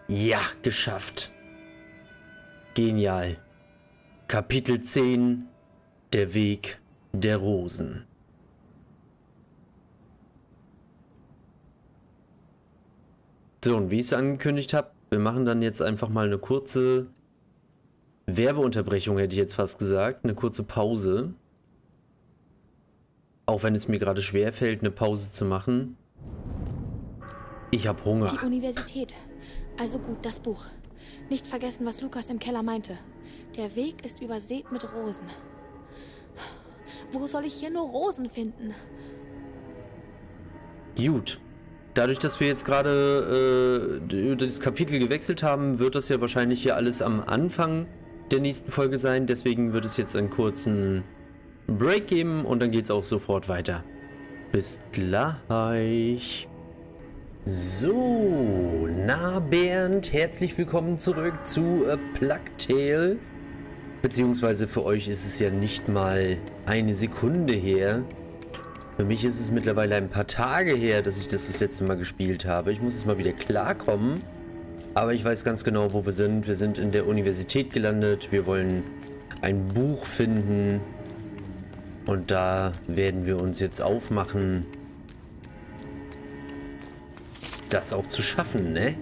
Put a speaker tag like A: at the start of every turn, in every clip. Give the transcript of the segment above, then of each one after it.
A: Ja, geschafft. Genial. Kapitel 10. Der Weg der Rosen. So, und wie ich es angekündigt habe, wir machen dann jetzt einfach mal eine kurze Werbeunterbrechung, hätte ich jetzt fast gesagt. Eine kurze Pause. Auch wenn es mir gerade schwerfällt, eine Pause zu machen. Ich habe Hunger.
B: Die Universität. Also gut, das Buch. Nicht vergessen, was Lukas im Keller meinte. Der Weg ist übersät mit Rosen. Wo soll ich hier nur Rosen finden?
A: Gut. Dadurch, dass wir jetzt gerade das Kapitel gewechselt haben, wird das ja wahrscheinlich hier alles am Anfang der nächsten Folge sein. Deswegen wird es jetzt einen kurzen Break geben und dann geht es auch sofort weiter. Bis gleich. So, na Bernd, herzlich willkommen zurück zu A Plague Tale. Beziehungsweise für euch ist es ja nicht mal eine Sekunde her. Für mich ist es mittlerweile ein paar Tage her, dass ich das letzte Mal gespielt habe. Ich muss jetzt mal wieder klarkommen. Aber ich weiß ganz genau, wo wir sind. Wir sind in der Universität gelandet. Wir wollen ein Buch finden. Und da werden wir uns jetzt aufmachen, das auch zu schaffen, ne?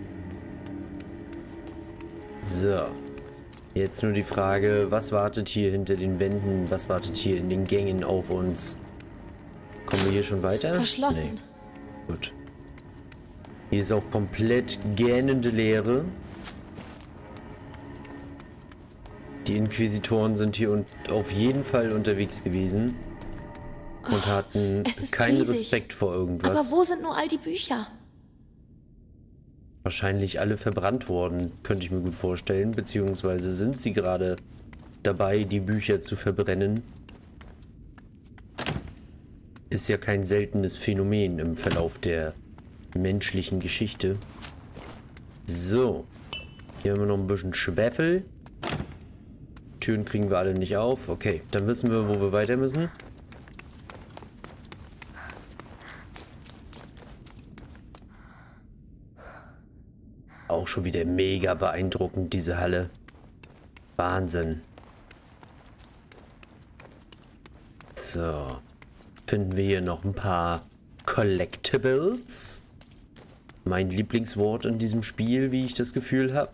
A: So. Jetzt nur die Frage, was wartet hier hinter den Wänden? Was wartet hier in den Gängen auf uns? Kommen wir hier schon weiter?
B: Verschlossen.
A: Nee. Gut. Hier ist auch komplett gähnende Leere. Die Inquisitoren sind hier und auf jeden Fall unterwegs gewesen. Und hatten keinen Respekt vor irgendwas.
B: Aber wo sind nur all die Bücher?
A: Wahrscheinlich alle verbrannt worden, könnte ich mir gut vorstellen. Beziehungsweise sind sie gerade dabei, die Bücher zu verbrennen. Ist ja kein seltenes Phänomen im Verlauf der menschlichen Geschichte. So. Hier haben wir noch ein bisschen Schwefel. Türen kriegen wir alle nicht auf. Okay, dann wissen wir, wo wir weiter müssen. Auch schon wieder mega beeindruckend, diese Halle. Wahnsinn. So. Finden wir hier noch ein paar Collectibles. Mein Lieblingswort in diesem Spiel, wie ich das Gefühl habe.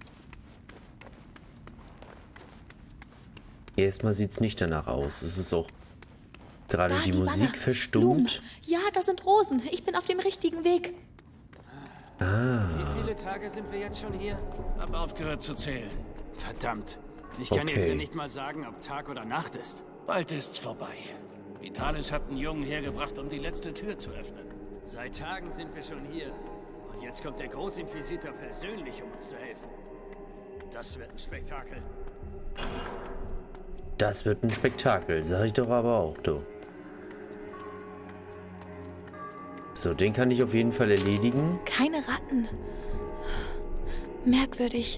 A: Erstmal sieht es nicht danach aus. Es ist auch gerade die Musik verstummt.
B: Ja, da sind Rosen. Ich bin auf dem richtigen Weg.
A: Ah.
C: Wie viele Tage sind wir jetzt schon hier?
D: Hab aufgehört zu zählen. Verdammt. Ich kann dir nicht mal sagen, ob Tag oder Nacht ist. Bald ist's vorbei. Vitalis hat einen Jungen hergebracht, um die letzte Tür zu öffnen.
C: Seit Tagen sind wir schon hier. Und jetzt kommt der Großinquisitor persönlich, um uns zu helfen. Das wird ein Spektakel.
A: Das wird ein Spektakel, sag ich doch aber auch, du. So, den kann ich auf jeden Fall erledigen.
B: Keine Ratten. Merkwürdig.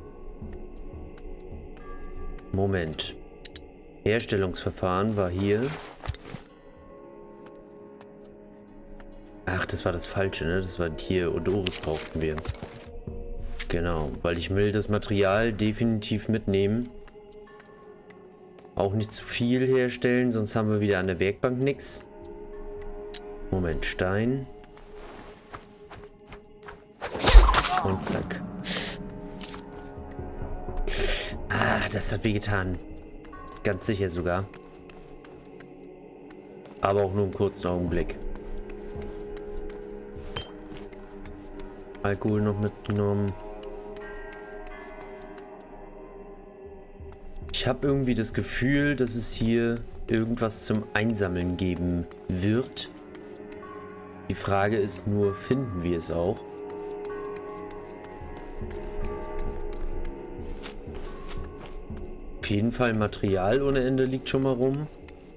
A: Moment. Herstellungsverfahren war hier. Ach, das war das Falsche, ne? Das war hier. Odoris brauchten wir. Genau, weil ich will das Material definitiv mitnehmen. Auch nicht zu viel herstellen, sonst haben wir wieder an der Werkbank nichts. Moment, Stein. Und zack. Ah, das hat wehgetan. Ganz sicher sogar. Aber auch nur einen kurzen Augenblick. Alkohol noch mitgenommen. Ich habe irgendwie das Gefühl, dass es hier irgendwas zum Einsammeln geben wird. Die Frage ist nur, finden wir es auch? Auf jeden Fall Material ohne Ende liegt schon mal rum.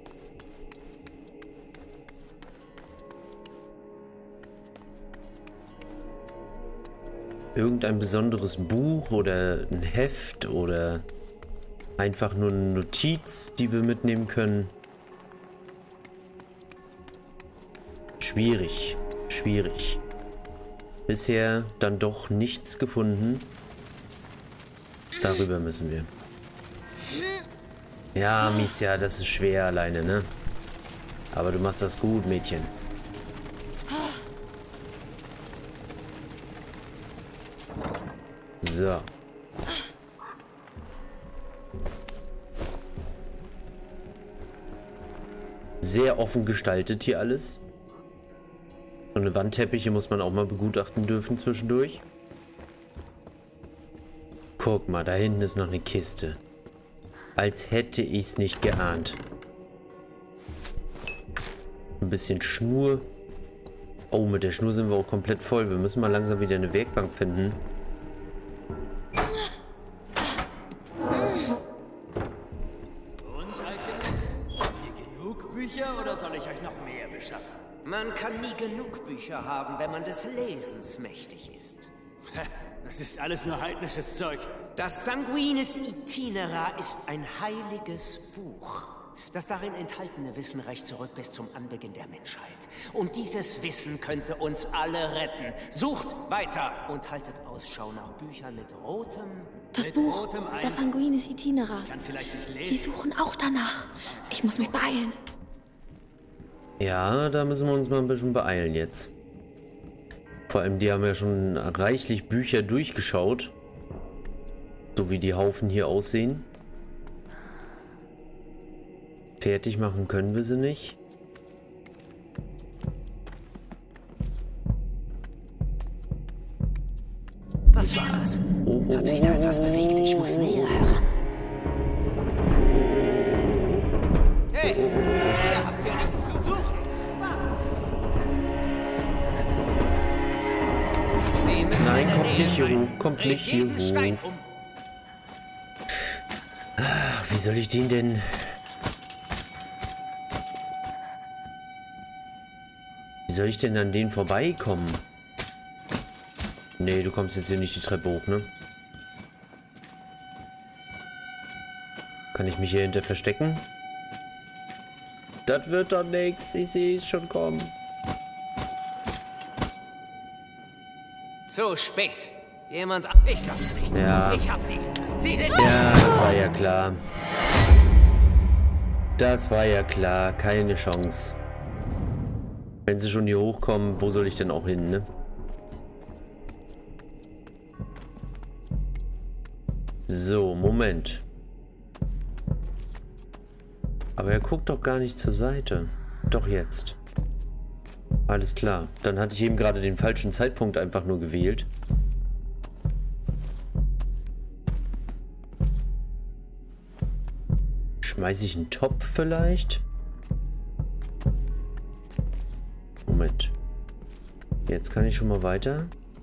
A: Irgendein besonderes Buch oder ein Heft oder einfach nur eine Notiz, die wir mitnehmen können. Schwierig, schwierig. Bisher dann doch nichts gefunden. Darüber müssen wir. Ja, Misja, das ist schwer alleine, ne? Aber du machst das gut, Mädchen. So. Sehr offen gestaltet hier alles. So eine Wandteppiche muss man auch mal begutachten dürfen zwischendurch. Guck mal, da hinten ist noch eine Kiste. Als hätte ich es nicht geahnt. Ein bisschen Schnur. Oh, mit der Schnur sind wir auch komplett voll. Wir müssen mal langsam wieder eine Werkbank finden.
C: Und, Alchemist? Habt ihr genug Bücher oder soll ich euch noch mehr beschaffen?
E: Man kann nie genug Bücher haben, wenn man des Lesens mächtig ist.
C: Das ist alles nur heidnisches Zeug.
E: Das Sanguinis Itinera ist ein heiliges Buch. Das darin enthaltene Wissen reicht zurück bis zum Anbeginn der Menschheit. Und dieses Wissen könnte uns alle retten. Sucht weiter und haltet Ausschau nach Büchern mit rotem...
B: Das Buch, das Sanguinis Itinera.
C: Ich kann vielleicht nicht lesen.
B: Sie suchen auch danach. Ich muss mich beeilen.
A: Ja, da müssen wir uns mal ein bisschen beeilen jetzt. Vor allem, die haben ja schon reichlich Bücher durchgeschaut. So wie die Haufen hier aussehen. Fertig machen können wir sie nicht.
E: Was war das? Hat sich da etwas bewegt? Ich muss näher heran. Hey, ihr habt hier nichts zu suchen. Sie müssen
A: Nein,
E: in der
A: kommt
E: Nähe
A: nicht hier
E: sein.
A: hoch, kommt
E: Dreht
A: nicht hier
E: jeden Stein
A: hoch.
E: um.
A: Ach, wie soll ich den denn... Wie soll ich denn an denen vorbeikommen? Nee, du kommst jetzt hier nicht die Treppe hoch, ne? Kann ich mich hier hinter verstecken? Das wird doch nix. Ich sehe es schon kommen.
E: Zu spät. Jemand... Ich glaub's nicht.
A: Ja.
E: Ich hab sie. Sie sind...
A: Ja, das war ja klar. Das war ja klar. Keine Chance. Wenn sie schon hier hochkommen, wo soll ich denn auch hin, ne? So, Moment. Aber er guckt doch gar nicht zur Seite. Doch jetzt. Alles klar. Dann hatte ich eben gerade den falschen Zeitpunkt einfach nur gewählt. Schmeiße ich einen Topf vielleicht? Moment. Jetzt kann ich schon mal weiter.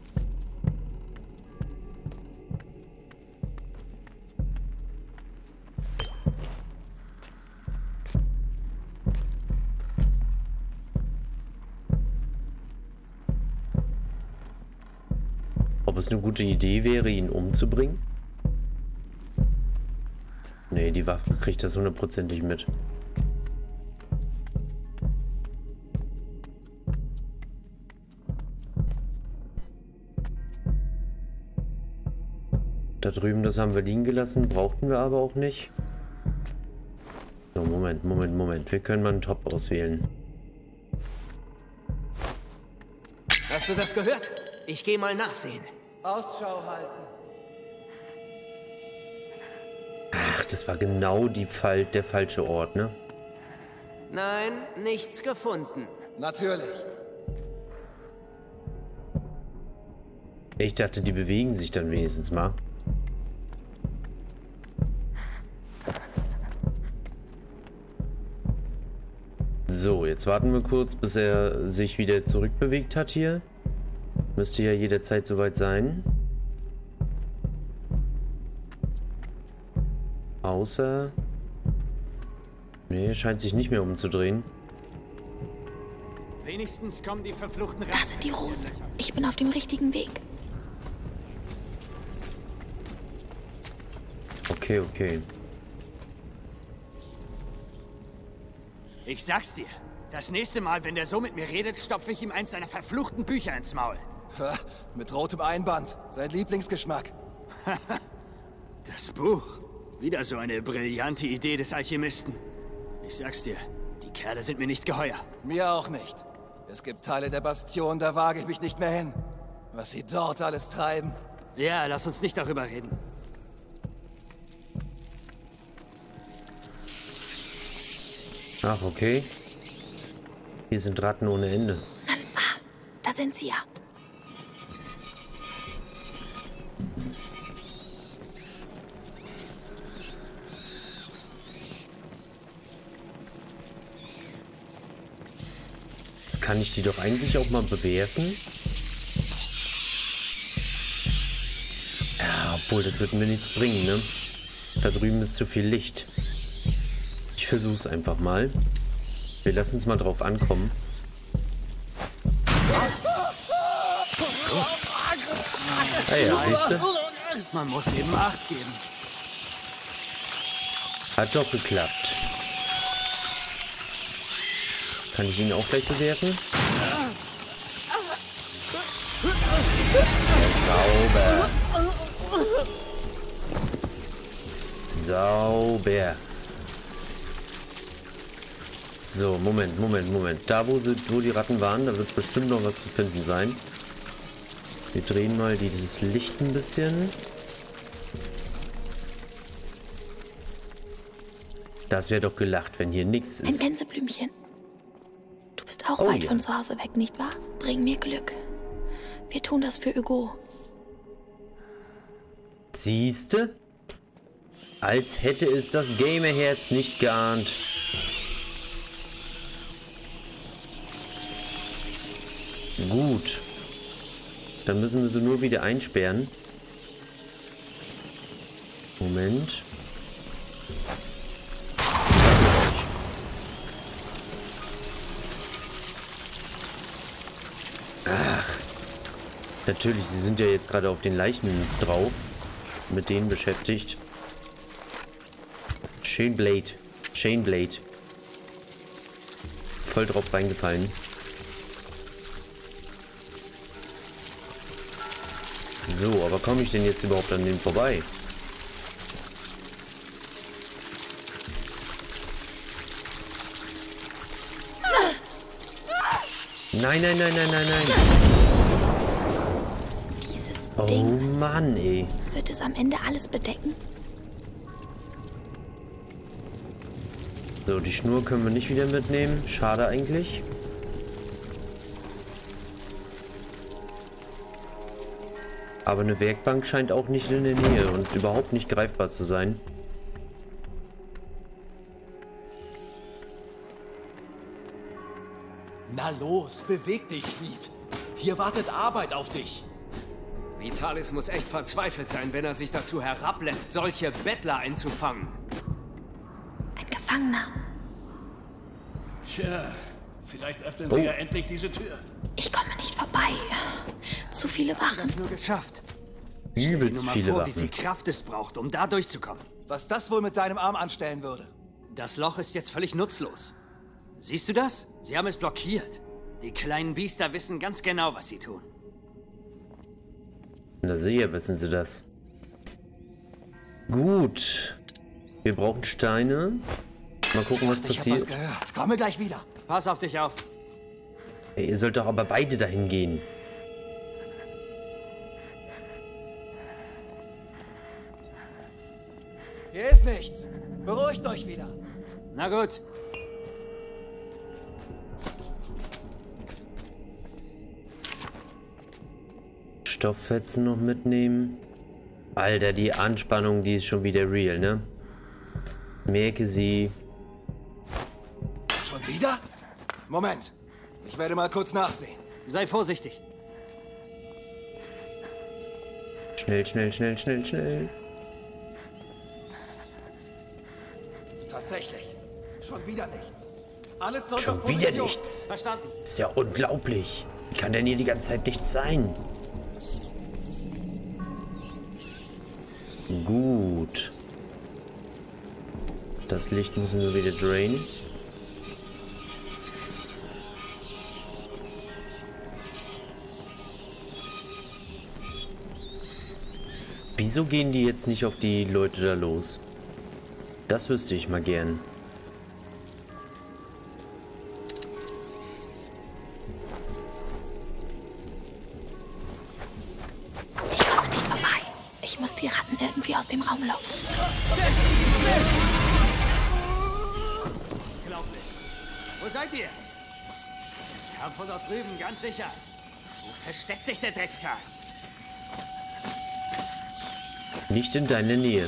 A: Ob es eine gute Idee wäre, ihn umzubringen? Nee, die Waffe kriegt das hundertprozentig mit. Da drüben, das haben wir liegen gelassen, brauchten wir aber auch nicht. So, Moment. Wir können mal einen Top auswählen.
E: Hast du das gehört? Ich gehe mal nachsehen.
F: Ausschau halten.
A: Ach, das war genau der falsche Ort, ne?
E: Nein, nichts gefunden.
F: Natürlich.
A: Ich dachte, die bewegen sich dann wenigstens mal. So, jetzt warten wir kurz, bis er sich wieder zurückbewegt hat hier. Müsste ja jederzeit soweit sein. Außer... Nee, scheint sich nicht mehr umzudrehen.
C: Wenigstens kommen die verfluchten
B: Da sind die Rosen. Ich bin auf dem richtigen Weg.
A: Okay.
C: Ich sag's dir. Das nächste Mal, wenn der so mit mir redet, stopfe ich ihm eins seiner verfluchten Bücher ins Maul.
F: Mit rotem Einband. Sein Lieblingsgeschmack.
C: Das Buch. Wieder so eine brillante Idee des Alchemisten. Ich sag's dir, die Kerle sind mir nicht geheuer.
F: Mir auch nicht. Es gibt Teile der Bastion, da wage ich mich nicht mehr hin. Was sie dort alles treiben.
C: Ja, lass uns nicht darüber reden.
A: Ach, okay. Hier sind Ratten ohne Ende.
B: Da sind sie ja.
A: Jetzt kann ich die doch eigentlich auch mal bewerten. Ja, obwohl, das wird mir nichts bringen, ne? Da drüben ist zu viel Licht. Ich versuch's einfach mal. Wir lassen es mal drauf ankommen. Ah ja, siehst du?
C: Man muss eben Acht geben.
A: Hat doch geklappt. Kann ich ihn auch gleich bewerten? Ja, sauber. Sauber. So, Moment. Da, wo die Ratten waren, da wird bestimmt noch was zu finden sein. Wir drehen mal dieses Licht ein bisschen. Das wäre doch gelacht, wenn hier nichts ist.
B: Ein Gänseblümchen. Du bist auch weit von zu Hause weg, nicht wahr? Bring mir Glück. Wir tun das für Hugo.
A: Siehste? Als hätte es das Gamerherz nicht geahnt. Gut. Dann müssen wir sie nur wieder einsperren. Moment. Ach. Natürlich, sie sind ja jetzt gerade auf den Leichen drauf. Mit denen beschäftigt. Shane Blade. Voll drauf reingefallen. So, aber komme ich denn jetzt überhaupt an dem vorbei? Nein.
B: Dieses
A: Oh
B: Ding.
A: Mann, ey.
B: Wird es am Ende alles bedecken?
A: So, die Schnur können wir nicht wieder mitnehmen. Schade eigentlich. Aber eine Werkbank scheint auch nicht in der Nähe und überhaupt nicht greifbar zu sein.
G: Na los, beweg dich, Schmied. Hier wartet Arbeit auf dich.
E: Vitalis muss echt verzweifelt sein, wenn er sich dazu herablässt, solche Bettler einzufangen.
B: Ein Gefangener.
D: Tja, vielleicht öffnen sie ja endlich diese Tür.
B: Ich komme nicht vorbei. Zu viele Wachen.
C: Das nur geschafft. Stell dir
A: Übelst
C: nur mal
A: viele
C: vor, wie
A: Waffen.
C: viel Kraft es braucht, um da durchzukommen.
F: Was das wohl mit deinem Arm anstellen würde.
C: Das Loch ist jetzt völlig nutzlos. Siehst du das? Sie haben es blockiert. Die kleinen Biester wissen ganz genau, was sie tun.
A: Na sicher wissen sie das. Gut. Wir brauchen Steine. Mal gucken, was
F: Ich hab was
A: passiert.
F: gehört. Ich komme gleich wieder.
C: Pass auf dich auf.
A: Ey, ihr sollt doch aber beide dahin gehen.
F: Hier ist nichts. Beruhigt euch wieder.
C: Na gut.
A: Stofffetzen noch mitnehmen. Alter, die Anspannung, die ist schon wieder real, ne? Merke sie.
F: Schon wieder? Moment. Ich werde mal kurz nachsehen.
C: Sei vorsichtig.
A: Schnell.
F: Tatsächlich. Schon wieder nichts. Alle zurück
A: Schon
F: auf
A: wieder
F: Position.
A: nichts.
C: Verstanden.
A: Ist ja unglaublich. Wie kann denn hier die ganze Zeit nichts sein? Gut. Das Licht müssen wir wieder drainen. Wieso gehen die jetzt nicht auf die Leute da los? Das wüsste ich mal gern.
B: Ich komme nicht vorbei. Ich muss die Ratten irgendwie aus dem Raum locken.
C: Unglaublich. Wo seid ihr? Es kam von dort drüben, ganz sicher. Wo versteckt sich der Dreckskerl?
A: Nicht in deiner Nähe.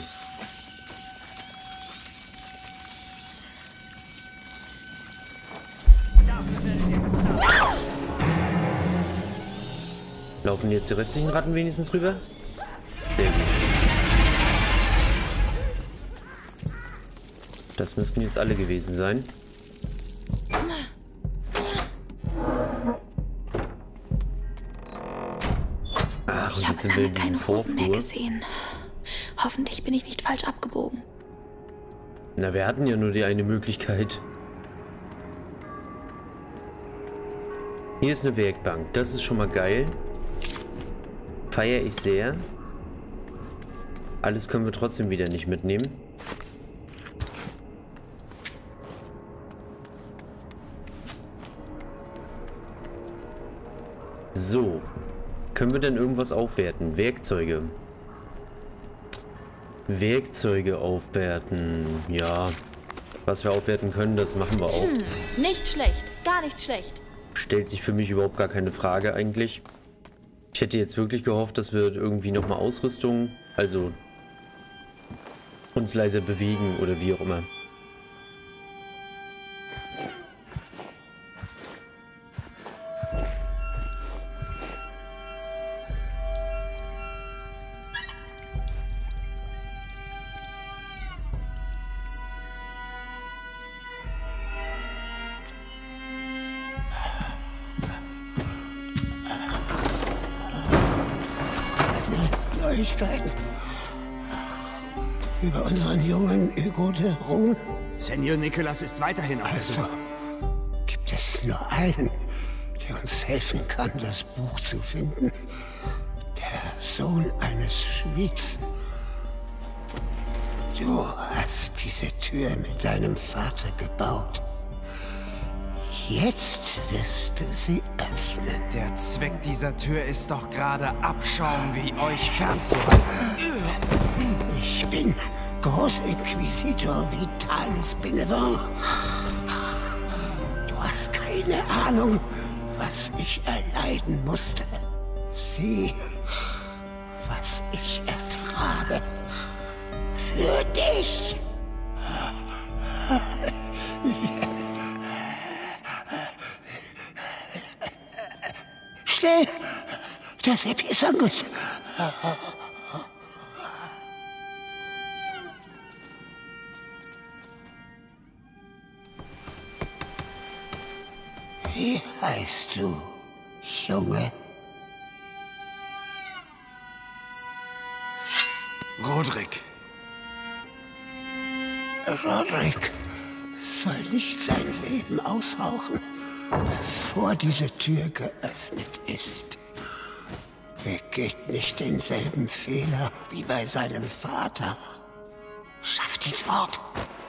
A: Laufen jetzt die restlichen Ratten wenigstens rüber? Sehr gut. Das müssten jetzt alle gewesen sein. Ach, und jetzt sind wir in diesem Vorflur.
B: Gesehen. Hoffentlich bin ich nicht falsch abgebogen.
A: Na, wir hatten ja nur die eine Möglichkeit. Hier ist eine Werkbank. Das ist schon mal geil. Feiere ich sehr. Alles können wir trotzdem wieder nicht mitnehmen. So. Können wir denn irgendwas aufwerten? Werkzeuge. Werkzeuge aufwerten. Ja. Was wir aufwerten können, das machen wir auch.
B: Nicht schlecht. Gar nicht schlecht.
A: Stellt sich für mich überhaupt gar keine Frage eigentlich. Ich hätte jetzt wirklich gehofft, dass wir irgendwie nochmal Ausrüstung, also uns leiser bewegen oder wie auch immer.
H: Neuigkeiten über unseren jungen Hugo de Rune?
C: Senior Nicholas ist weiterhin auf der Suche.
H: Gibt es nur einen, der uns helfen kann, das Buch zu finden? Der Sohn eines Schmieds. Du hast diese Tür mit deinem Vater gebaut. Jetzt wirst du sie öffnen.
I: Der Zweck dieser Tür ist doch gerade Abschaum wie euch fernzuhalten.
H: Ich bin Großinquisitor Vitalis Benevent. Du hast keine Ahnung, was ich erleiden musste. Sieh, was ich ertrage. Für dich. Schnell! Das Episangus! Wie heißt du, Junge?
I: Rodrik.
H: Rodrik soll nicht sein Leben aushauchen, bevor diese Tür geöffnet ist. Begeht nicht denselben Fehler wie bei seinem Vater. Schafft ihn fort.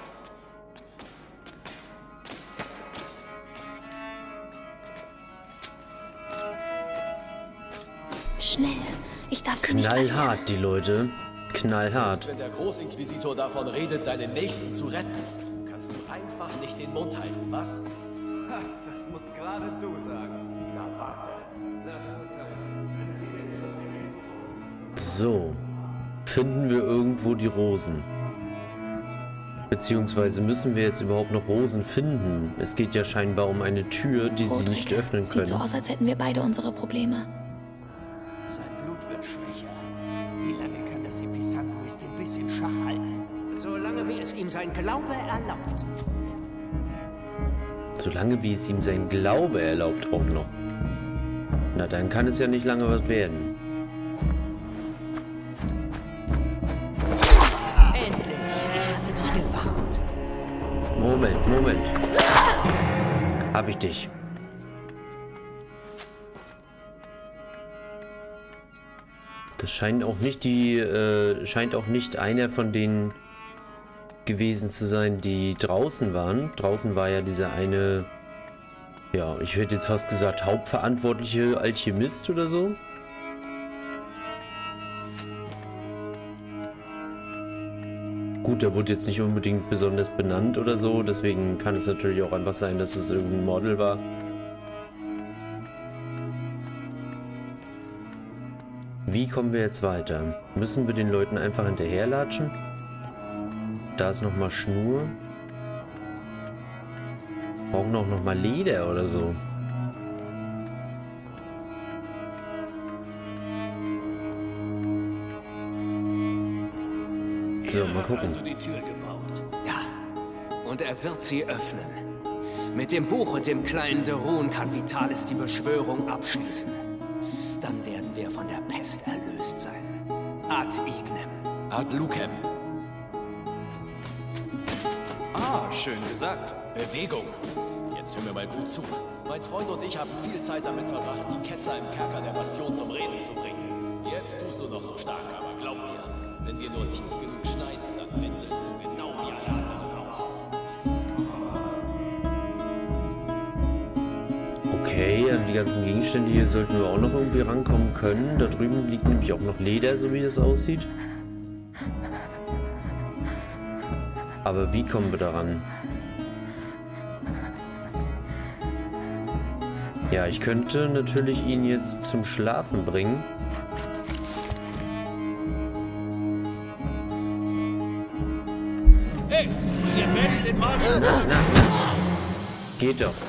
B: Schnell. Ich darf sie nicht verlieren.
A: Knallhart, die Leute. Knallhart.
G: Wenn der Großinquisitor davon redet, deinen Nächsten zu retten, kannst du einfach nicht den Mund halten, was?
J: Ha, das musst gerade du sagen. Na warte. Lass uns
A: So. Finden wir irgendwo die Rosen? Beziehungsweise müssen wir jetzt überhaupt noch Rosen finden? Es geht ja scheinbar um eine Tür, die sie nicht öffnen können.
B: Sieht so aus, als hätten wir beide unsere Probleme.
H: Sein Blut wird schwächer. Wie lange kann das Episanguis den Biss in Schach halten?
E: Solange wie es ihm sein Glaube erlaubt.
A: Solange wie es ihm sein Glaube erlaubt auch noch. Na, dann kann es ja nicht lange was werden.
E: Endlich! Ich hatte dich gewarnt.
A: Moment. Hab ich dich. Das scheint auch nicht scheint auch nicht einer von denen gewesen zu sein, die draußen waren. Draußen war ja dieser eine, ja, ich hätte jetzt fast gesagt, hauptverantwortliche Alchemist oder so. Gut, der wurde jetzt nicht unbedingt besonders benannt oder so, deswegen kann es natürlich auch einfach sein, dass es irgendein Model war. Wie kommen wir jetzt weiter? Müssen wir den Leuten einfach hinterherlatschen? Da ist nochmal Schnur. Brauchen auch nochmal Leder oder so. So, mal gucken.
E: Also die Tür gebaut. Ja, und er wird sie öffnen. Mit dem Buch und dem kleinen Derun kann Vitalis die Beschwörung abschließen. Dann werden wir von der Pest erlöst sein. Ad ignem.
G: Ad lucem.
J: Ah, schön gesagt.
G: Bewegung. Jetzt hör mir mal gut zu. Mein Freund und ich haben viel Zeit damit verbracht, die Ketzer im Kerker der Bastion zum Reden zu bringen. Jetzt tust du noch so stark, aber glaub mir, wenn wir nur tief genug schneiden, dann winselst du genau wie alle anderen auch.
A: Okay, an die ganzen Gegenstände hier sollten wir auch noch irgendwie rankommen können. Da drüben liegt nämlich auch noch Leder, so wie das aussieht. Aber wie kommen wir daran? Ja, ich könnte natürlich ihn jetzt zum Schlafen bringen.
D: Hey, ihr werdet den Mann!
A: Na. Geht doch.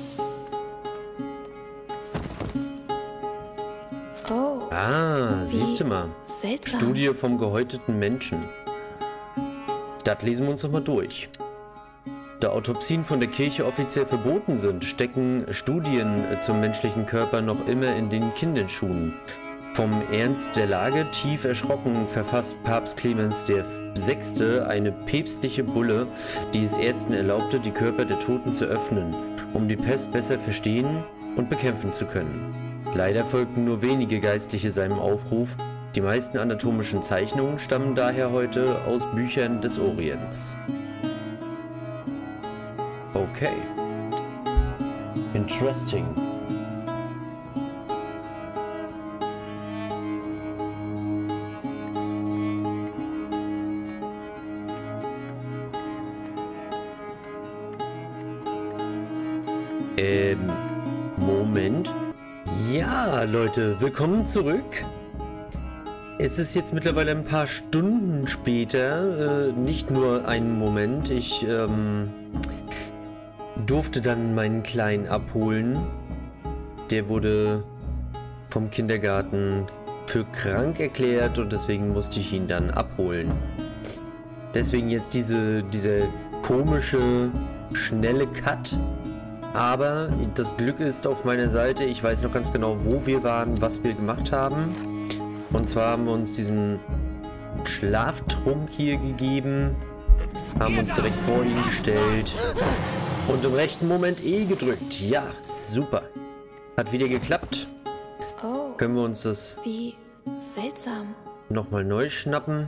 B: Oh.
A: Ah, siehst du mal.
B: Seltsam.
A: Studie vom gehäuteten Menschen. Das lesen wir uns doch mal durch. Da Autopsien von der Kirche offiziell verboten sind, stecken Studien zum menschlichen Körper noch immer in den Kinderschuhen. Vom Ernst der Lage tief erschrocken verfasst Papst Clemens VI. Eine päpstliche Bulle, die es Ärzten erlaubte, die Körper der Toten zu öffnen, um die Pest besser verstehen und bekämpfen zu können. Leider folgten nur wenige Geistliche seinem Aufruf. Die meisten anatomischen Zeichnungen stammen daher heute aus Büchern des Orients. Okay. Interesting. Moment. Ja, Leute, willkommen zurück. Es ist jetzt mittlerweile ein paar Stunden später, nicht nur einen Moment. Ich durfte dann meinen Kleinen abholen. Der wurde vom Kindergarten für krank erklärt und deswegen musste ich ihn dann abholen. Deswegen jetzt dieser komische, schnelle Cut. Aber das Glück ist auf meiner Seite. Ich weiß noch ganz genau, wo wir waren, was wir gemacht haben. Und zwar haben wir uns diesen Schlaftrunk hier gegeben, haben uns direkt vor ihn gestellt und im rechten Moment E gedrückt. Ja, super. Hat wieder geklappt.
B: Oh.
A: Können wir uns das
B: Wie seltsam.
A: Nochmal neu schnappen.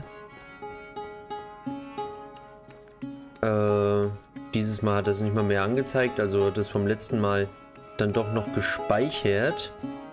A: Dieses Mal hat es nicht mal mehr angezeigt, also hat es vom letzten Mal dann doch noch gespeichert.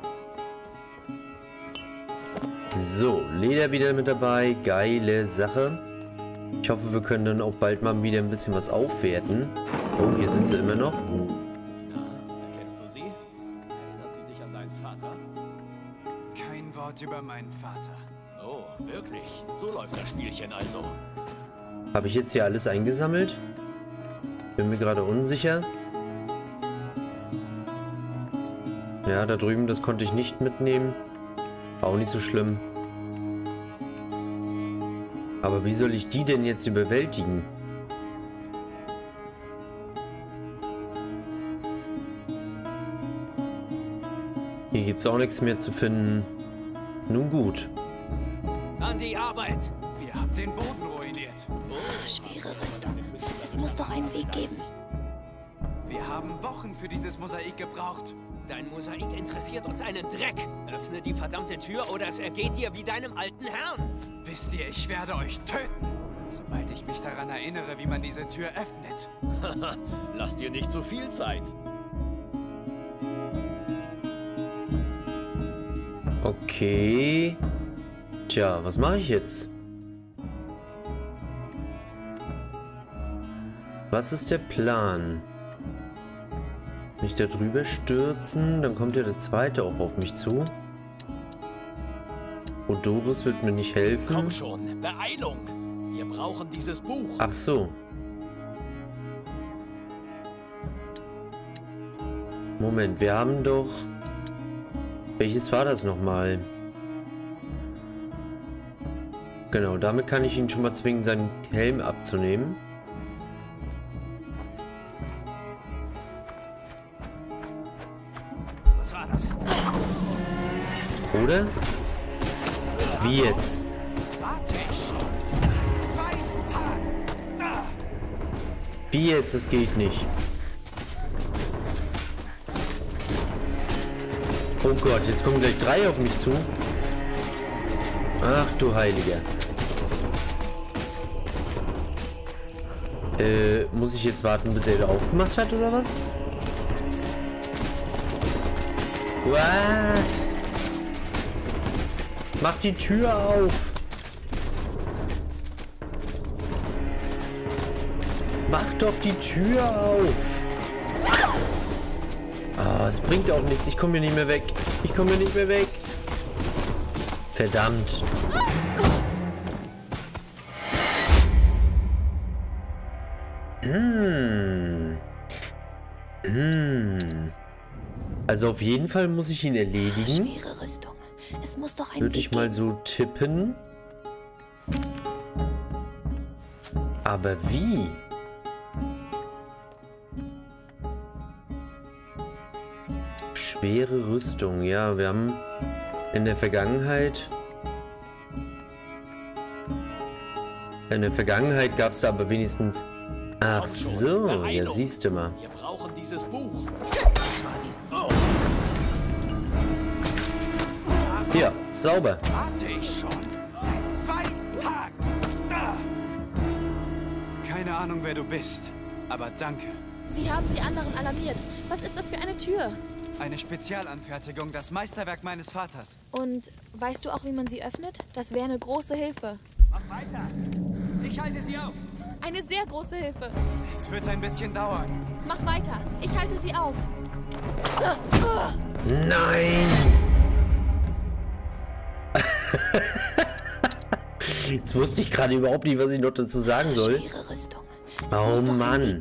A: So, Leder wieder mit dabei, geile Sache. Ich hoffe, wir können dann auch bald mal wieder ein bisschen was aufwerten. Oh, hier sind sie immer noch.
G: Kennst du sie? Erinnert sie dich an deinen Vater?
I: Kein Wort über meinen Vater.
G: Oh, wirklich? So läuft das Spielchen also.
A: Habe ich jetzt hier alles eingesammelt? Bin mir gerade unsicher. Ja, da drüben, das konnte ich nicht mitnehmen. Auch nicht so schlimm. Aber wie soll ich die denn jetzt überwältigen? Hier gibt es auch nichts mehr zu finden. Nun gut.
E: An die Arbeit!
I: Ihr habt den Boden ruiniert.
B: Schwere Rüstung. Es muss doch einen Weg geben.
I: Wir haben Wochen für dieses Mosaik gebraucht.
E: Dein Mosaik interessiert uns einen Dreck. Öffne die verdammte Tür oder es ergeht dir wie deinem alten Herrn.
I: Wisst ihr, ich werde euch töten, sobald ich mich daran erinnere, wie man diese Tür öffnet.
G: Lass dir nicht so viel Zeit.
A: Okay. Tja, was mache ich jetzt? Was ist der Plan? Nicht da drüber stürzen, dann kommt ja der zweite auch auf mich zu. Und Doris wird mir nicht helfen.
G: Komm schon, Beeilung! Wir brauchen dieses Buch.
A: Ach so. Moment, wir haben doch... Welches war das nochmal? Genau, damit kann ich ihn schon mal zwingen, seinen Helm abzunehmen.
E: Was war das?
A: Oder? Wie jetzt? Wie jetzt? Das geht nicht. Oh Gott, jetzt kommen gleich 3 auf mich zu. Ach du Heiliger. Muss ich jetzt warten, bis er wieder aufgemacht hat, oder was? Uah. Mach die Tür auf. Mach doch die Tür auf. Ah, es bringt auch nichts. Ich komme hier nicht mehr weg. Ich komme hier nicht mehr weg. Verdammt. Also auf jeden Fall muss ich ihn erledigen.
B: Schwere Rüstung. Es muss doch ein
A: Würde ich mal so tippen. Aber wie? Schwere Rüstung. Ja, wir haben in der Vergangenheit... In der Vergangenheit gab es da aber wenigstens... Ach so, ja, siehst du mal.
G: Wir brauchen dieses Buch.
A: Ja, sauber.
I: Warte ich schon. Seit 2 Tagen. Keine Ahnung, wer du bist, aber danke.
B: Sie haben die anderen alarmiert. Was ist das für eine Tür?
I: Eine Spezialanfertigung, das Meisterwerk meines Vaters.
B: Und weißt du auch, wie man sie öffnet? Das wäre eine große Hilfe.
J: Mach weiter. Ich halte sie auf.
B: Eine sehr große Hilfe.
I: Es wird ein bisschen dauern.
B: Mach weiter. Ich halte sie auf.
A: Nein! Jetzt wusste ich gerade überhaupt nicht, was ich noch dazu sagen soll.
B: Schwere Rüstung.
A: Oh Mann.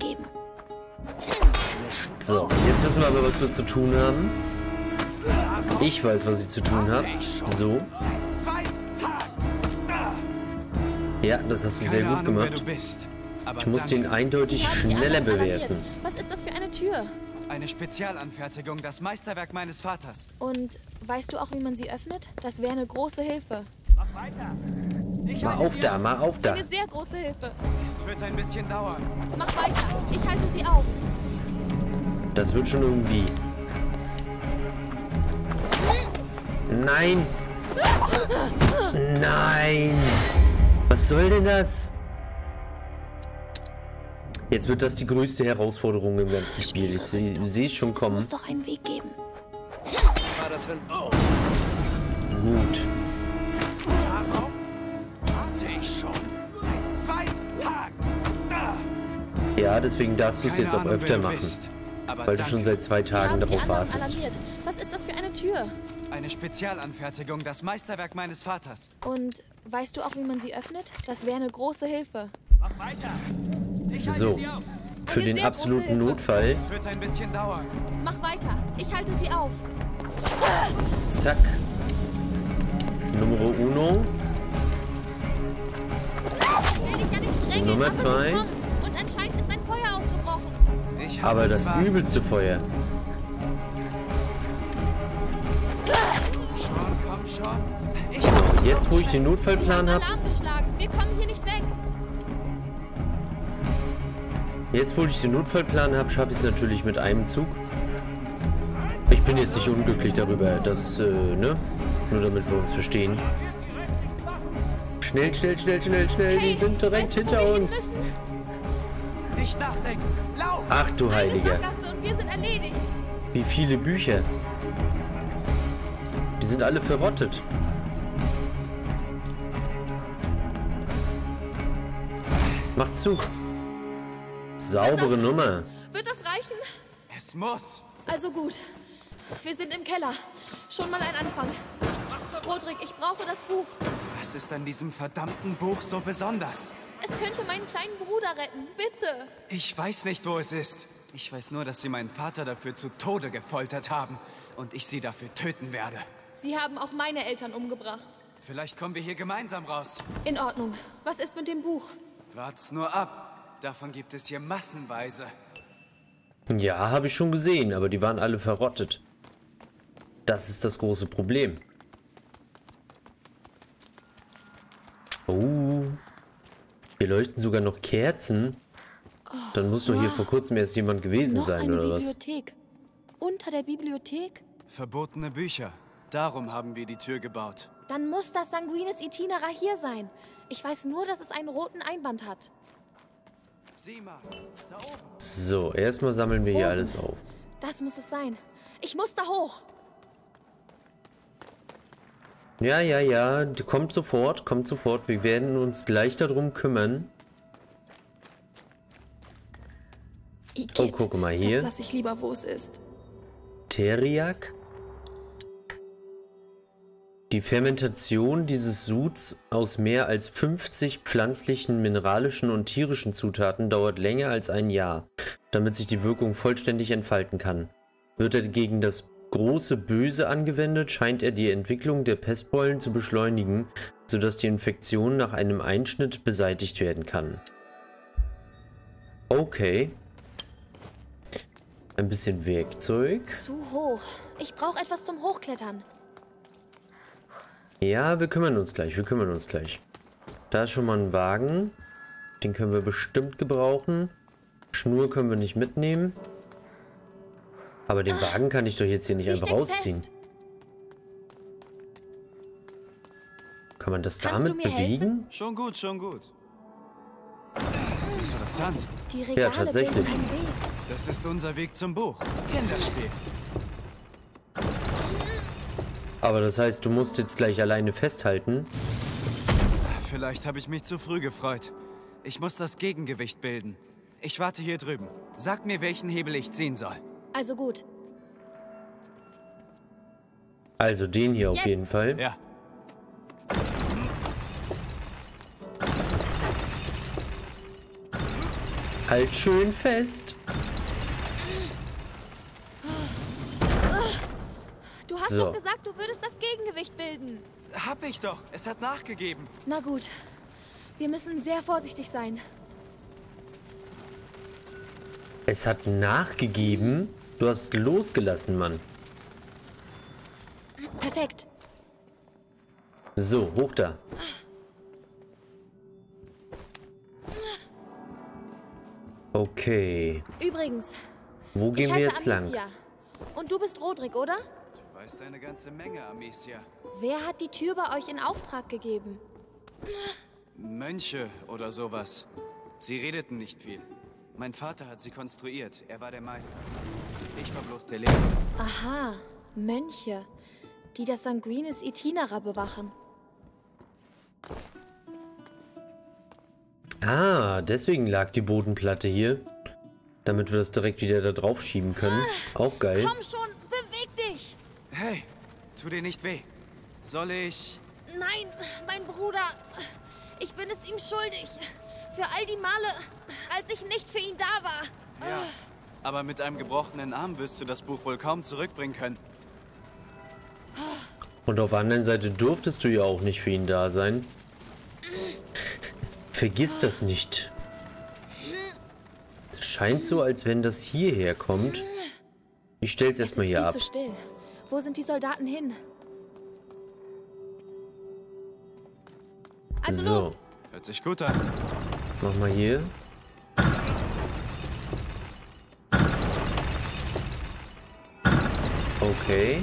A: So, jetzt wissen wir aber, was wir zu tun haben. Ich weiß, was ich zu tun habe. So. Ja, das hast du sehr gut gemacht. Ich muss den eindeutig schneller bewerten.
B: Was ist das für eine Tür?
I: Eine Spezialanfertigung, das Meisterwerk meines Vaters.
B: Und weißt du auch, wie man sie öffnet? Das wäre eine große Hilfe.
J: Mach weiter.
A: Mal auf da, mal auf da.
B: Eine sehr große Hilfe.
I: Es wird ein bisschen dauern.
B: Mach weiter. Ich halte sie auf.
A: Das wird schon irgendwie. Nein! Nein! Was soll denn das? Jetzt wird das die größte Herausforderung im ganzen Spiel. Ich sehe es schon kommen.
B: Es muss doch einen Weg geben.
E: Was war das für ein... Oh.
A: Gut.
I: Warte ich schon. Seit 2 Tagen.
A: Ja, deswegen darfst du es jetzt auch öfter machen. Weil du schon seit 2 Tagen darauf wartest.
B: Was ist das für eine Tür?
I: Eine Spezialanfertigung, das Meisterwerk meines Vaters.
B: Und weißt du auch, wie man sie öffnet? Das wäre eine große Hilfe.
J: Mach weiter.
A: So, für den absoluten Notfall.
I: Es wird ein bisschen dauern.
B: Mach weiter. Ich halte sie auf.
A: Zack. Numero uno.
B: Ich will dich ja nicht drängen,
A: Nummer
B: aber
A: 2.
B: sie kommen. Und anscheinend ist ein Feuer ausgebrochen.
A: Aber das übelste Feuer.
I: Komm schon.
A: So, jetzt, wo ich den Notfallplan habe.
B: Alarm geschlagen. Wir kommen hier nicht weg.
A: Jetzt, wo ich den Notfallplan habe, schaffe ich es natürlich mit einem Zug. Ich bin jetzt nicht unglücklich darüber, dass, ne? Nur damit wir uns verstehen. Schnell, schnell, schnell, schnell, schnell. Die sind direkt hinter uns.
I: Nicht nachdenken. Lauf!
A: Ach du Heiliger.
B: Und wir sind erledigt.
A: Wie viele Bücher. Die sind alle verrottet. Macht zu. Saubere Nummer.
B: Wird das reichen?
I: Es muss.
B: Also gut. Wir sind im Keller. Schon mal ein Anfang. Rodrik, ich brauche das Buch.
I: Was ist an diesem verdammten Buch so besonders?
B: Es könnte meinen kleinen Bruder retten. Bitte.
I: Ich weiß nicht, wo es ist. Ich weiß nur, dass sie meinen Vater dafür zu Tode gefoltert haben und ich sie dafür töten werde.
B: Sie haben auch meine Eltern umgebracht.
I: Vielleicht kommen wir hier gemeinsam raus.
B: In Ordnung. Was ist mit dem Buch?
I: Wart's nur ab. Davon gibt es hier massenweise.
A: Ja, habe ich schon gesehen, aber die waren alle verrottet. Das ist das große Problem. Oh. Hier leuchten sogar noch Kerzen. Dann muss doch hier vor kurzem erst jemand gewesen sein, oder was?
B: Bibliothek. Unter der Bibliothek?
I: Verbotene Bücher. Darum haben wir die Tür gebaut.
B: Dann muss das Sanguinis Itinera hier sein. Ich weiß nur, dass es einen roten Einband hat.
I: Sieh mal, da oben.
A: So, erstmal sammeln wir hier alles auf.
B: Das muss es sein. Ich muss da hoch.
A: Ja, ja, ja. Kommt sofort, kommt sofort. Wir werden uns gleich darum kümmern. Oh, guck mal hier.
B: Das lasse ich lieber, wo es ist.
A: Teriak. Die Fermentation dieses Suds aus mehr als 50 pflanzlichen, mineralischen und tierischen Zutaten dauert länger als ein Jahr, damit sich die Wirkung vollständig entfalten kann. Wird er gegen das große Böse angewendet, scheint er die Entwicklung der Pestbeulen zu beschleunigen, sodass die Infektion nach einem Einschnitt beseitigt werden kann. Okay. Ein bisschen Werkzeug.
B: Zu hoch. Ich brauche etwas zum Hochklettern.
A: Ja, wir kümmern uns gleich, wir kümmern uns gleich. Da ist schon mal ein Wagen. Den können wir bestimmt gebrauchen. Schnur können wir nicht mitnehmen. Aber den Wagen kann ich doch jetzt hier nicht einfach rausziehen. Kann man das damit bewegen?
I: Schon gut, schon gut. Interessant.
B: Die Regale
A: ja, tatsächlich.
B: bilden einen Weg.
I: Das ist unser Weg zum Buch. Kinderspiel.
A: Aber das heißt, du musst jetzt gleich alleine festhalten.
I: Vielleicht habe ich mich zu früh gefreut. Ich muss das Gegengewicht bilden. Ich warte hier drüben. Sag mir, welchen Hebel ich ziehen soll.
B: Also gut.
A: Also den hier auf jeden Fall.
I: Ja.
A: Halt schön fest.
B: Du hast doch gesagt, du würdest das Gegengewicht bilden.
I: Hab ich doch. Es hat nachgegeben.
B: Na gut. Wir müssen sehr vorsichtig sein.
A: Es hat nachgegeben. Du hast losgelassen, Mann.
B: Perfekt.
A: So, hoch da. Okay.
B: Übrigens.
A: Wo gehen wir jetzt lang?
B: Und du bist Rodrik, oder?
I: Du weißt eine ganze Menge, Amicia.
B: Wer hat die Tür bei euch in Auftrag gegeben?
I: Mönche oder sowas. Sie redeten nicht viel. Mein Vater hat sie konstruiert. Er war der Meister. Ich war bloß der Lehrer.
B: Aha, Mönche, die das Sanguinis Itinera bewachen.
A: Ah, deswegen lag die Bodenplatte hier. Damit wir das direkt wieder da drauf schieben können. Auch geil.
B: Komm schon, beweg dich!
I: Hey, tu dir nicht weh. Soll ich...
B: Nein, mein Bruder. Ich bin es ihm schuldig. Für all die Male, als ich nicht für ihn da war.
I: Ja, aber mit einem gebrochenen Arm wirst du das Buch wohl kaum zurückbringen können.
A: Und auf der anderen Seite durftest du ja auch nicht für ihn da sein. Vergiss das nicht. Es scheint so, als wenn das hierher kommt. Ich stell's erstmal hier ab.
B: Es ist viel zu still. Wo sind die Soldaten hin? Also los.
I: Hört sich gut an.
A: Mach mal hier. Okay.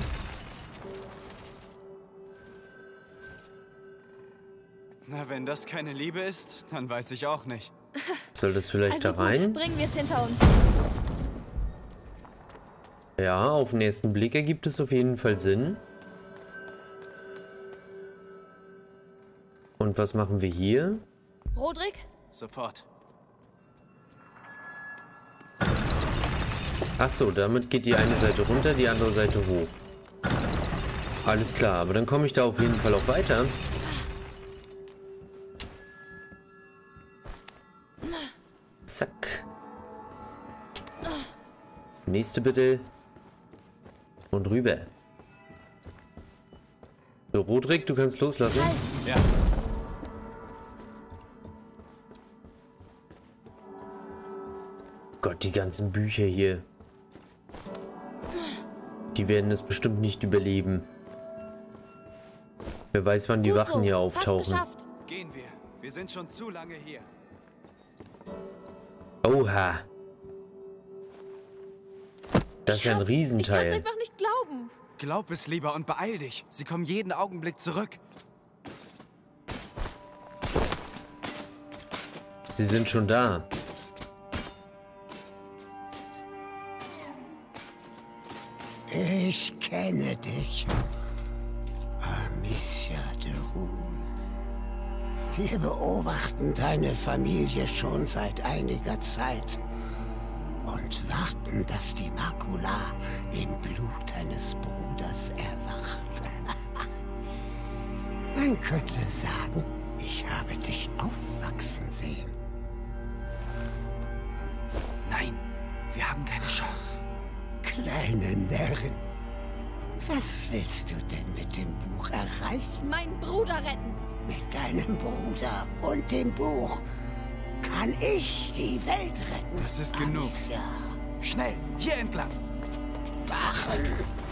I: Na, wenn das keine Liebe ist, dann weiß ich auch nicht.
A: Soll das vielleicht
B: also
A: da rein?
B: Gut, bringen wir es hinter uns.
A: Ja, auf den ersten Blick ergibt es auf jeden Fall Sinn. Und was machen wir hier?
B: Rodrik?
G: Sofort.
A: Ach so, damit geht die eine Seite runter, die andere Seite hoch. Alles klar, aber dann komme ich da auf jeden Fall auch weiter. Zack. Nächste bitte. Und rüber. So, Rodrik, du kannst loslassen.
I: Ja.
A: Gott, die ganzen Bücher hier. Die werden es bestimmt nicht überleben. Wer weiß, wann die
B: Gut
A: Wachen
B: so,
A: hier
B: fast
A: auftauchen.
B: geschafft.
I: Gehen wir. Wir sind schon zu lange hier.
A: Oha. Das ist ja ein
B: Schatz,
A: Riesenteil.
B: Ich kann's einfach nicht glauben.
I: Glaub es lieber und beeil dich. Sie kommen jeden Augenblick zurück.
A: Sie sind schon da.
H: Ich kenne dich, Amicia de Rune. Wir beobachten deine Familie schon seit einiger Zeit und warten, dass die Makula im Blut deines Bruders erwacht. Man könnte sagen, ich habe dich aufwachsen sehen.
I: Nein, wir haben keine Chance.
H: Kleine Närrin, was willst du denn mit dem Buch erreichen?
B: Meinen Bruder retten.
H: Mit deinem Bruder und dem Buch kann ich die Welt retten.
I: Das ist genug.
H: Amicia.
I: Schnell, hier entlang.
H: Wachen!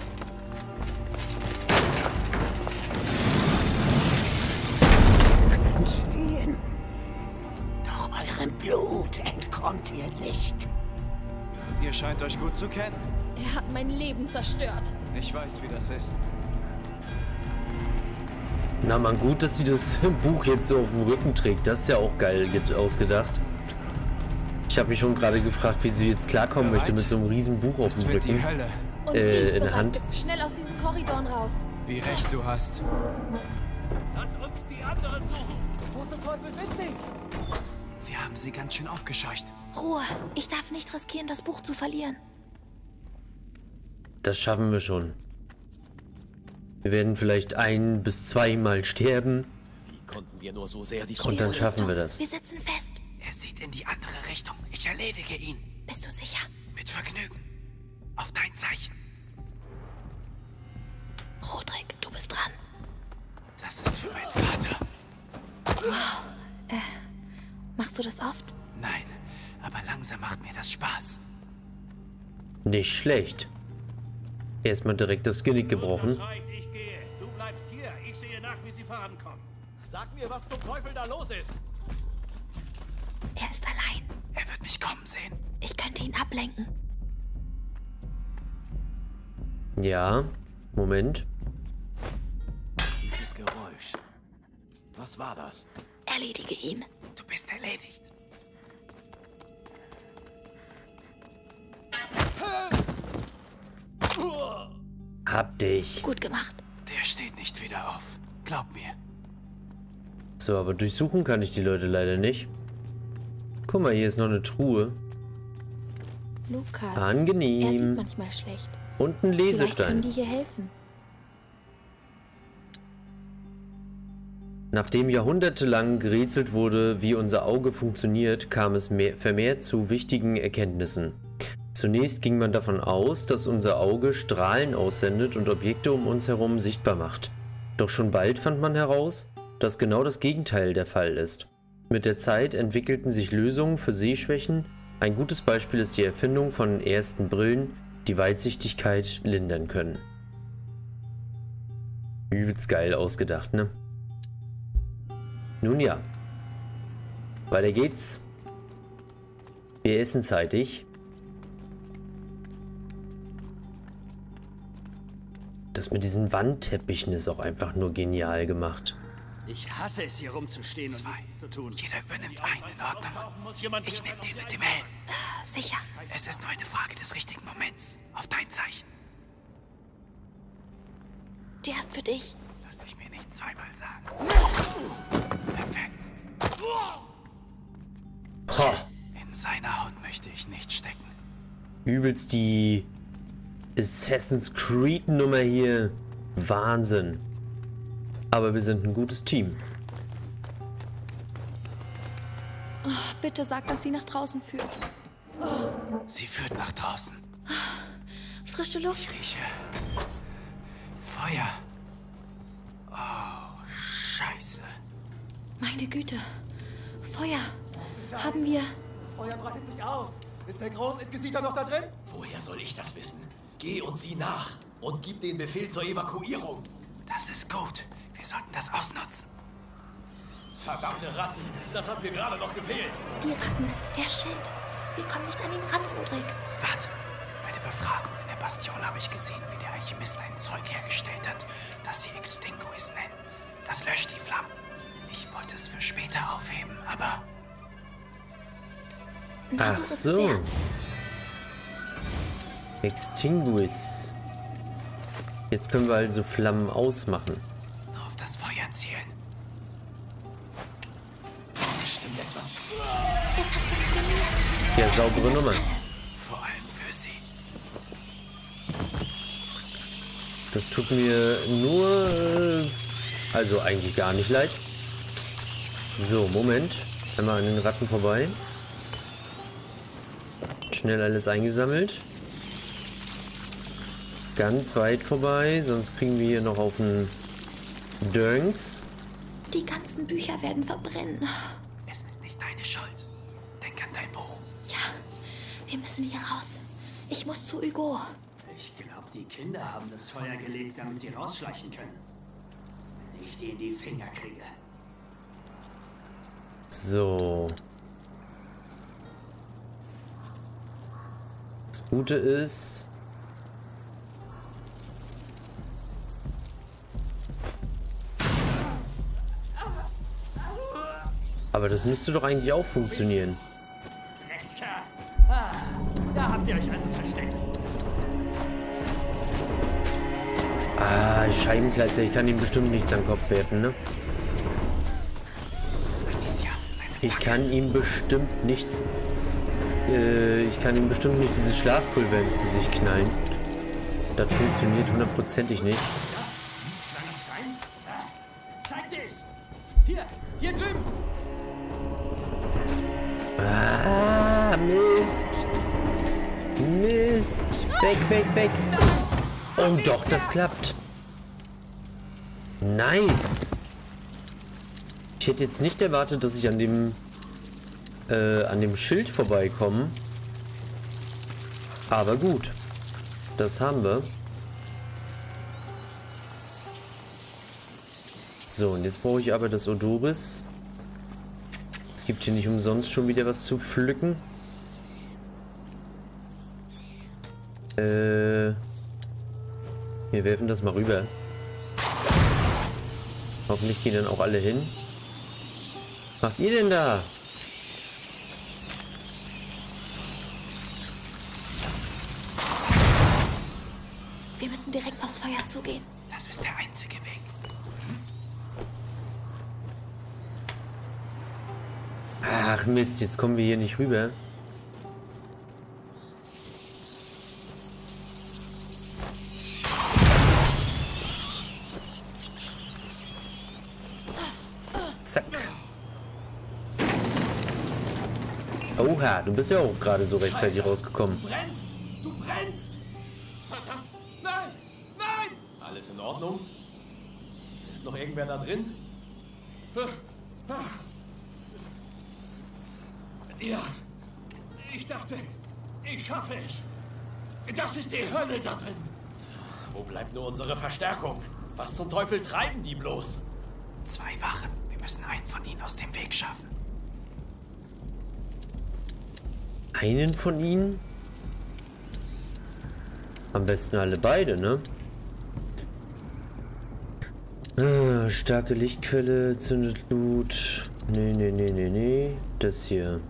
H: Ihr könnt fliehen. Doch eurem Blut entkommt ihr nicht.
I: Ihr scheint euch gut zu kennen.
B: Er hat mein Leben zerstört.
I: Ich weiß, wie das ist.
A: Na man, gut, dass sie das Buch jetzt so auf dem Rücken trägt. Das ist ja auch geil ausgedacht. Ich habe mich schon gerade gefragt, wie sie jetzt klarkommen möchte mit so einem riesen Buch auf
I: Das
A: dem
I: wird die
A: Rücken.
I: Hölle.
B: Und wie ich
A: In der
B: bereit
A: Hand.
B: bin. Schnell aus diesen Korridoren raus.
I: Wie recht du hast.
D: Lass uns die anderen suchen.
F: Wo zum Teufel sind sie?
I: Wir haben sie ganz schön aufgescheucht.
B: Ruhe. Ich darf nicht riskieren, das Buch zu verlieren.
A: Das schaffen wir schon. Wir werden vielleicht 1- bis 2-mal sterben.
G: Wie konnten wir nur so sehr die
A: Und dann schaffen wir das.
B: Wir sitzen fest.
I: Er sieht in die andere Richtung. Ich erledige ihn.
B: Bist du sicher?
I: Mit Vergnügen. Auf dein Zeichen.
B: Rodrik, du bist dran.
I: Das ist für meinen Vater.
B: Machst du das oft?
I: Nein, aber langsam macht mir das Spaß.
A: Nicht schlecht. Erstmal direkt das Genick gebrochen.
D: Das reicht, ich gehe. Du bleibst hier. Ich sehe nach, wie sie vorankommen.
G: Sag mir, was zum Teufel da los ist.
B: Er ist allein.
I: Er wird mich kommen sehen.
B: Ich könnte ihn ablenken.
A: Ja, Moment.
G: Dieses Geräusch. Was war das?
B: Erledige ihn.
I: Du bist erledigt.
A: Hab dich.
B: Gut gemacht.
I: Der steht nicht wieder auf. Glaub mir.
A: So, aber durchsuchen kann ich die Leute leider nicht. Guck mal, hier ist noch eine Truhe.
B: Lukas.
A: Angenehm.
B: Er sieht manchmal schlecht.
A: Und ein
B: Vielleicht können
A: Lesestein.
B: die hier helfen.
A: Nachdem jahrhundertelang gerätselt wurde, wie unser Auge funktioniert, kam es vermehrt zu wichtigen Erkenntnissen. Zunächst ging man davon aus, dass unser Auge Strahlen aussendet und Objekte um uns herum sichtbar macht. Doch schon bald fand man heraus, dass genau das Gegenteil der Fall ist. Mit der Zeit entwickelten sich Lösungen für Sehschwächen. Ein gutes Beispiel ist die Erfindung von ersten Brillen, die Weitsichtigkeit lindern können. Übelst geil ausgedacht, ne? Nun ja. Weiter geht's. Wir essen zeitig. Das mit diesen Wandteppichen ist auch einfach nur genial gemacht.
C: Ich hasse es, hier rumzustehen und nichts zu tun.
H: Jeder übernimmt einen, in Ordnung. Ich nehme den mit dem Helm.
B: Sicher.
H: Es ist nur eine Frage des richtigen Moments. Auf dein Zeichen.
B: Der ist für dich.
H: Lass ich mir nicht zweimal sagen. Perfekt.
A: Ha.
H: In seiner Haut möchte ich nicht stecken.
A: Übelst die Assassin's Creed Nummer hier. Wahnsinn. Aber wir sind ein gutes Team.
B: Oh, bitte sag, dass sie nach draußen führt.
H: Sie führt nach draußen.
B: Frische Luft.
H: Ich rieche Feuer. Oh, Scheiße.
B: Meine Güte. Feuer. Haben wir...
F: Feuer breitet sich aus. Ist der Großinquisitor noch da drin?
G: Woher soll ich das wissen? Geh und sieh nach und gib den Befehl zur Evakuierung.
H: Das ist gut. Wir sollten das ausnutzen.
G: Verdammte Ratten, das hat mir gerade noch gefehlt.
B: Die Ratten. Der Schild. Wir kommen nicht an ihn ran, Rodrik.
H: Warte. Bei der Befragung in der Bastion habe ich gesehen, wie der Alchemist ein Zeug hergestellt hat, das sie Extinguis nennen. Das löscht die Flammen. Ich wollte es für später aufheben, aber...
A: Ach so. Extinguis. Jetzt können wir also Flammen ausmachen.
H: Nur auf das Feuer zielen.
G: Stimmt etwa.
B: Es hat funktioniert.
A: Ja, saubere Nummer.
H: Vor allem für sie.
A: Das tut mir nur... also eigentlich gar nicht leid. So, Moment. Einmal an den Ratten vorbei. Schnell alles eingesammelt. Ganz weit vorbei, sonst kriegen wir hier noch auf den Dönks.
B: Die ganzen Bücher werden verbrennen.
H: Es ist nicht deine Schuld. Denk an dein Buch.
B: Ja, wir müssen hier raus. Ich muss zu Hugo.
C: Ich glaube, die Kinder haben das Feuer gelegt, damit sie rausschleichen können. Wenn ich die in die Finger kriege.
A: So. Das Gute ist... aber das müsste doch eigentlich auch funktionieren.
C: Dreckskerl. Ah, da habt ihr euch also versteckt.
A: Ah, Scheibenkleister, ich kann ihm bestimmt nichts an den Kopf werfen, ne? Ich kann ihm bestimmt nichts... ich kann ihm bestimmt nicht dieses Schlafpulver ins Gesicht knallen. Das funktioniert hundertprozentig nicht.
C: Zeig dich! Hier drüben!
A: Ah, Mist! Mist! Weg, weg, weg! Und doch, das klappt. Nice! Ich hätte jetzt nicht erwartet, dass ich an dem Schild vorbeikomme. Aber gut. Das haben wir. So, und jetzt brauche ich aber das Odoris. Es gibt hier nicht umsonst schon wieder was zu pflücken. Wir werfen das mal rüber. Hoffentlich gehen dann auch alle hin. Was macht ihr denn da?
B: Wir müssen direkt aufs Feuer zugehen.
H: Das ist der einzige Weg.
A: Ach Mist, jetzt kommen wir hier nicht rüber. Zack. Oha, du bist ja auch gerade so rechtzeitig rausgekommen.
G: Du brennst! Du brennst! Verdammt! Nein! Nein! Alles in Ordnung? Ist noch irgendwer da drin?
D: Ja, ich dachte, ich schaffe es. Das ist die Hölle da drin.
G: Wo bleibt nur unsere Verstärkung? Was zum Teufel treiben die bloß?
H: 2 Wachen. Wir müssen einen von ihnen aus dem Weg schaffen.
A: Einen von ihnen? Am besten alle beide, ne? Starke Lichtquelle, zündet Blut. Nee. Das hier.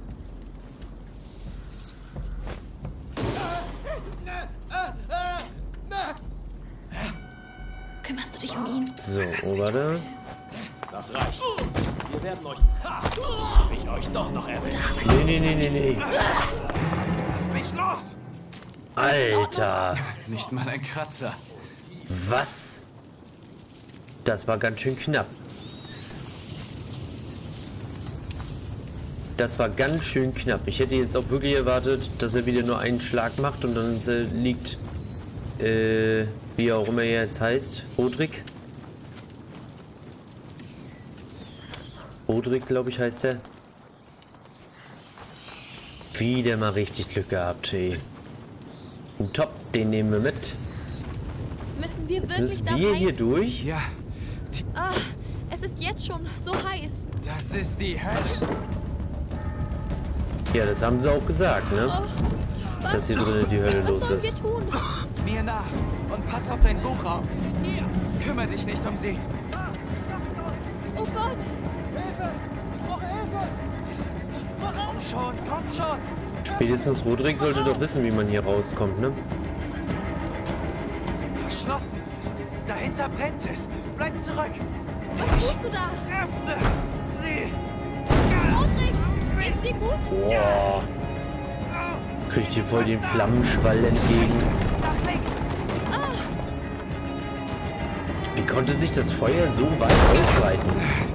B: Kümmerst du dich um ihn?
A: So, warte.
G: Das reicht. Wir werden euch... Hab ich euch doch noch erwischt.
A: Nee.
I: Lass mich los!
A: Alter!
I: Nicht mal ein Kratzer.
A: Was? Das war ganz schön knapp. Das war ganz schön knapp. Ich hätte jetzt auch wirklich erwartet, dass er wieder nur einen Schlag macht und dann liegt, wie auch immer er jetzt heißt, Rodrik. Rodrik, glaube ich, heißt er. Wieder mal richtig Glück gehabt, ey. Und top, den nehmen wir mit.
B: Müssen wir
A: Jetzt
B: wirklich
A: müssen wir hier durch?
I: Ja,
B: Ah, es ist jetzt schon so heiß.
I: das ist die Hölle.
A: Ja, das haben sie auch gesagt, ne?
B: Oh,
A: Dass hier drinnen die Hölle
B: was
A: los
B: sollen wir
A: ist.
B: tun?
I: Mir nach und pass auf dein Buch auf. Hier, kümmere dich nicht um sie.
B: Oh Gott!
F: Hilfe! Ich brauche Hilfe!
I: Komm schon.
A: Spätestens Rodrik sollte doch wissen, wie man hier rauskommt, ne?
I: Verschlossen. Dahinter brennt es. Bleib zurück.
B: Was tust du da?
I: Öffne sie.
B: Rodrik, geht's dir gut?
A: Boah. Kriegt hier voll den Flammenschwall entgegen.
I: Nach links.
B: Ah,
A: Wie konnte sich das Feuer so weit ausbreiten?